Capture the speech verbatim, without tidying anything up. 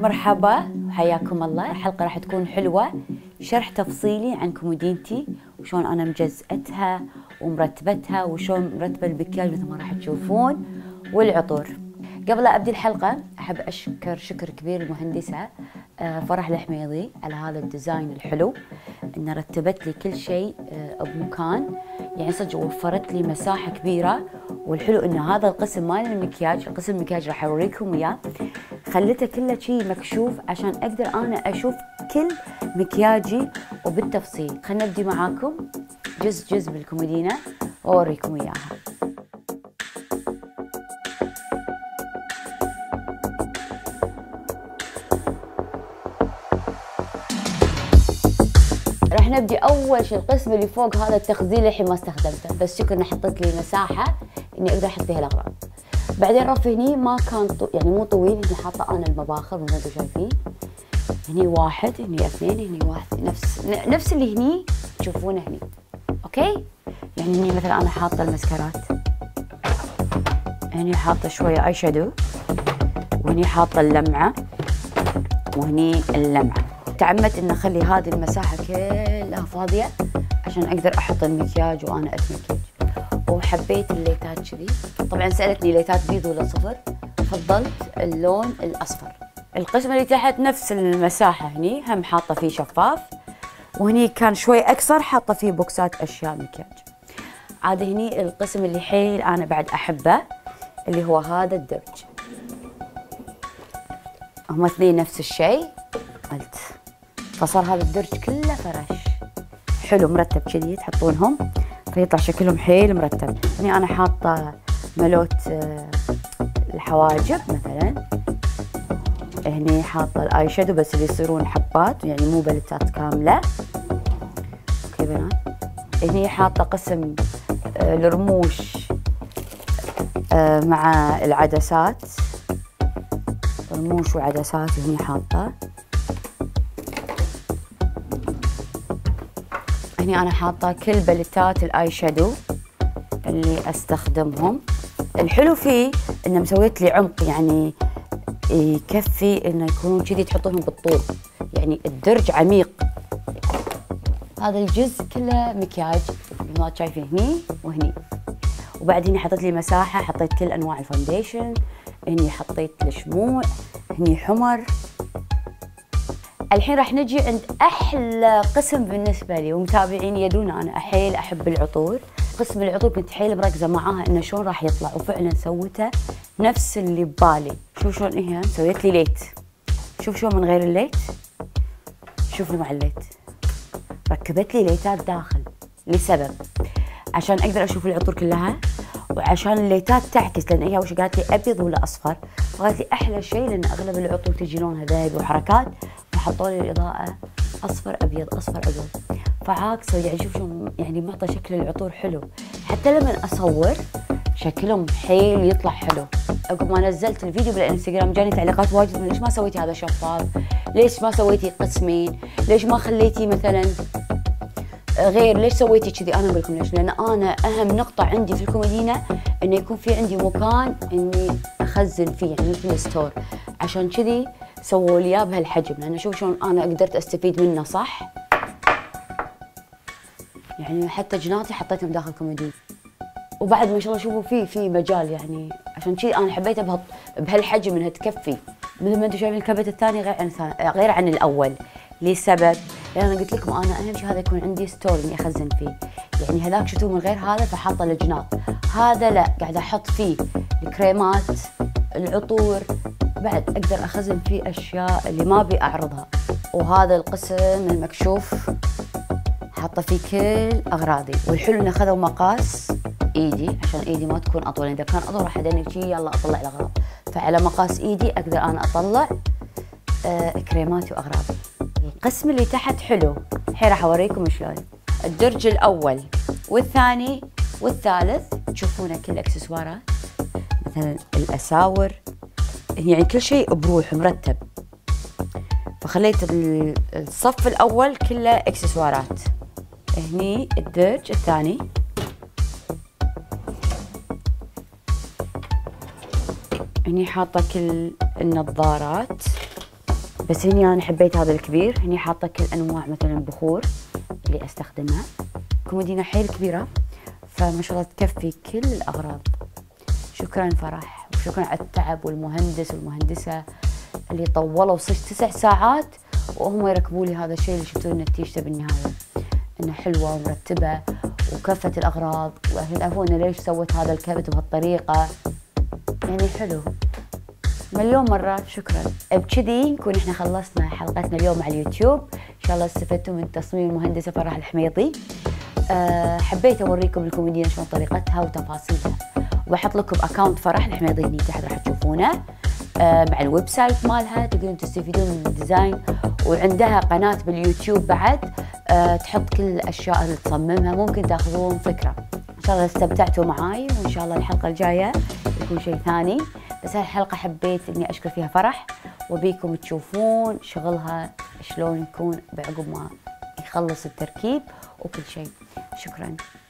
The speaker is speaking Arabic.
مرحبا وحياكم الله. الحلقة راح تكون حلوة، شرح تفصيلي عن كومودينتي وشون أنا مجزأتها ومرتبتها وشون مرتبة المكياج مثل ما راح تشوفون والعطور. قبل لا أبدي الحلقة أحب أشكر شكر كبير المهندسة فرح الحميضي على هذا الديزاين الحلو، إن رتبت لي كل شيء بمكان، يعني صدق وفرت لي مساحة كبيرة. والحلو إن هذا القسم مال المكياج، القسم المكياج راح أوريكم إياه، خليته كله شيء مكشوف عشان أقدر أنا أشوف كل مكياجي وبالتفصيل. خلنا نبدي معاكم جزء جزء بالكومودينا وأوريكم إياها. راح نبدي اول شيء القسم اللي فوق هذا التخزين الحين ما استخدمته، بس شكرا انه حطيت لي مساحه اني اقدر احط فيها الاغراض. بعدين رف هني ما كان طو... يعني مو طويل، هني حاطه انا المباخر مثل ما انتم شايفين. هني واحد، هني اثنين، هني واحد، نفس نفس اللي هني تشوفونه هني. اوكي؟ يعني هني مثلا انا حاطه المسكرات، هني حاطه شويه اي شادو، وهني حاطه اللمعه، وهني اللمعه. تعمدت ان اخلي هذه المساحه كلها فاضيه عشان اقدر احط المكياج وانا اتمكيج. وحبيت الليتات كذي. طبعا سالتني ليتات بيض ولا صفر، فضلت اللون الاصفر. القسم اللي تحت نفس المساحه، هني هم حاطه فيه شفاف، وهني كان شوي اكثر حاطه فيه بوكسات اشياء مكياج. عاد هني القسم اللي حيل انا بعد احبه اللي هو هذا الدرج. هم اثنين نفس الشيء قلت، فصار هذا الدرج كله فرش حلو مرتب كذي تحطونهم فيطلع شكلهم حيل مرتب. هني انا حاطه ملوت الحواجب مثلا، هني حاطه الاي شادو بس اللي يصيرون حبات يعني مو بلتات كامله. اوكي بنات، هني حاطه قسم الرموش مع العدسات، رموش وعدسات هني حاطه. هني أنا حاطة كل بلتات الآي شادو اللي أستخدمهم. الحلو فيه إنه مسويت لي عمق، يعني يكفي إنه يكونون كذي تحطونهم بالطول، يعني الدرج عميق. هذا الجزء كله مكياج مثل ما شايفين هني وهني. وبعد هني حطيت لي مساحة، حطيت كل أنواع الفونديشن، هني حطيت الشموع، هني حمر. الحين راح نجي عند احلى قسم بالنسبه لي، ومتابعيني يدون انا حيل احب العطور. قسم العطور كنت حيل مركزه معاها انه شلون راح يطلع، وفعلا سويته نفس اللي ببالي. شوف شلون هي سويت لي ليت، شوف شلون من غير الليت، شوفوا مع الليت ركبت لي ليتات داخل لسبب عشان اقدر اشوف العطور كلها، وعشان الليتات تعكس، لان هي وش قالت لي ابيض ولا اصفر، فقالت لي احلى شيء لان اغلب العطور تجي لونها ذهبي وحركات، فحطوا لي الاضاءه اصفر ابيض اصفر ابيض، فعاكسه. يعني شوف شو يعني معطى شكل العطور حلو، حتى لما اصور شكلهم حيل يطلع حلو. عقب ما نزلت الفيديو بالانستغرام جاني تعليقات واجد، ليش ما سويتي هذا شفاف؟ ليش ما سويتي قسمين؟ ليش ما خليتي مثلا غير؟ ليش سويتي كذي؟ انا اقول لكم ليش، لان انا اهم نقطه عندي في الكومودينا انه يكون في عندي مكان اني اخزن فيه، يعني مثل ستور، عشان كذي سووا لي اياه بهالحجم، لان شوف شلون انا قدرت استفيد منه صح. يعني حتى جناتي حطيتهم داخل كومودين، وبعد ما شاء الله شوفوا في في مجال، يعني عشان كذي انا حبيته بهالحجم انها تكفي. مثل ما انتم شايفين الكبت الثاني غير عن غير عن الاول. لسبب، لان انا قلت لكم انا اهم شيء هذا يكون عندي ستور اني اخزن فيه. يعني هذاك شفتوه من غير هذا فحاطه الجناط، هذا لا قاعده احط فيه الكريمات العطور، بعد اقدر اخزن فيه اشياء اللي ما ابي اعرضها. وهذا القسم المكشوف حاطه فيه كل اغراضي، والحلو انه اخذوا مقاس ايدي عشان ايدي ما تكون اطول، اذا كان اطول راح ادنك شي يلا اطلع الاغراض، فعلى مقاس ايدي اقدر انا اطلع آه كريماتي واغراضي. القسم اللي تحت حلو، الحين راح اوريكم شلون. الدرج الاول والثاني والثالث تشوفونه كل اكسسوارات، مثلا الاساور، يعني كل شيء بروح مرتب. فخليت الصف الاول كله اكسسوارات. هني الدرج الثاني، هني حاطه كل النظارات، بس هني انا حبيت هذا الكبير، هني حاطه كل انواع مثلا البخور اللي استخدمها. كومودينا حيل كبيره فما شاء الله تكفي كل الاغراض. شكرا فرح، وشكرا على التعب والمهندس والمهندسه اللي طولوا تسع ساعات وهم يركبوا لي هذا الشيء اللي شفتوه نتيجته بالنهايه انه حلوه ومرتبه وكفت الاغراض. وعرفونا ليش سوت هذا الكبت بهالطريقه، يعني حلو. مليون مرة شكرا. بكذي نكون احنا خلصنا حلقتنا اليوم على اليوتيوب. ان شاء الله استفدتوا من تصميم المهندسة فرح الحميطي. أه حبيت اوريكم الكوميديا شلون طريقتها وتفاصيلها، وبحط لكم اكونت فرح الحميطي هني تحت راح تشوفونه أه مع الويب سايت مالها، تقدرون تستفيدون من الديزاين. وعندها قناة باليوتيوب بعد أه تحط كل الاشياء اللي تصممها، ممكن تاخذون فكرة. ان شاء الله استمتعتوا معاي، وان شاء الله الحلقة الجاية يكون شيء ثاني. بس هالحلقة حبيت اني اشكر فيها فرح، وبيكم تشوفون شغلها شلون يكون بعقب ما يخلص التركيب وكل شيء. شكرا.